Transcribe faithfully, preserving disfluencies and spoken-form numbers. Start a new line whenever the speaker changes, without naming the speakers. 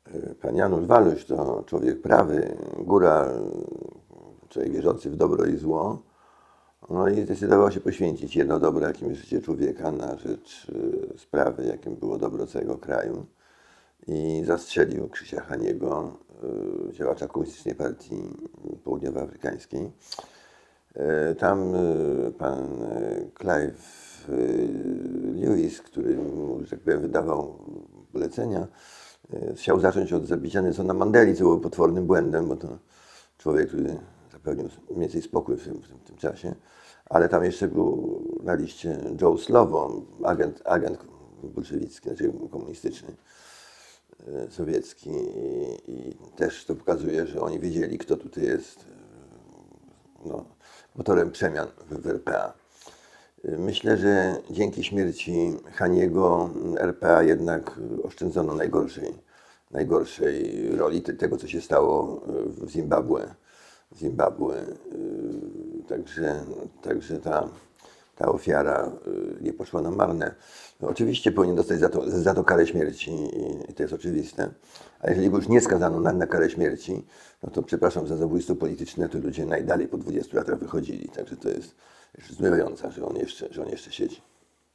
Pan Janusz Waluś to człowiek prawy, góral, człowiek wierzący w dobro i zło. No i zdecydował się poświęcić jedno dobro, jakim jest życie człowieka, na rzecz sprawy, jakim było dobro całego kraju. I zastrzelił Krzysia Haniego, działacza Komunistycznej Partii Południowoafrykańskiej. Tam pan Clive Lewis, który mu, że tak powiem, wydawał polecenia, chciał zacząć od zabicia Nelsona Mandeli, co było potwornym błędem, bo to człowiek, który zapewnił mniej więcej spokój w tym, w tym, w tym czasie. Ale tam jeszcze był na liście Joe Slovo, agent, agent bolszewicki, znaczy komunistyczny, sowiecki. I, i też to pokazuje, że oni wiedzieli, kto tutaj jest no, motorem przemian w R P A. Myślę, że dzięki śmierci Haniego R P A jednak oszczędzono najgorszej, najgorszej roli tego, co się stało w Zimbabwe. W Zimbabwe. Także, także ta, ta ofiara nie poszła na marne. No, oczywiście powinien dostać za to, za to karę śmierci i to jest oczywiste. A jeżeli go już nie skazano na, na karę śmierci, no to przepraszam za zabójstwo polityczne, to ludzie najdalej po dwudziestu latach wychodzili. Także to jest zdumiewające, że on jeszcze, że on jeszcze siedzi.